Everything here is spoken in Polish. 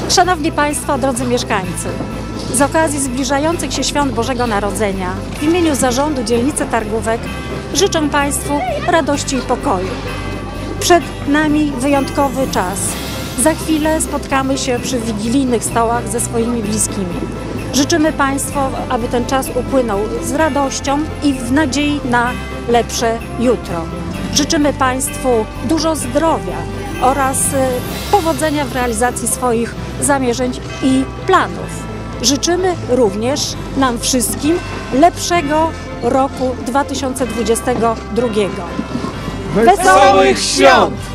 Szanowni Państwo, drodzy mieszkańcy, z okazji zbliżających się świąt Bożego Narodzenia w imieniu Zarządu Dzielnicy Targówek życzę Państwu radości i pokoju. Przed nami wyjątkowy czas. Za chwilę spotkamy się przy wigilijnych stołach ze swoimi bliskimi. Życzymy Państwu, aby ten czas upłynął z radością i w nadziei na lepsze jutro. Życzymy Państwu dużo zdrowia oraz powodzenia w realizacji swoich zamierzeń i planów. Życzymy również nam wszystkim lepszego roku 2022. Wesołych świąt!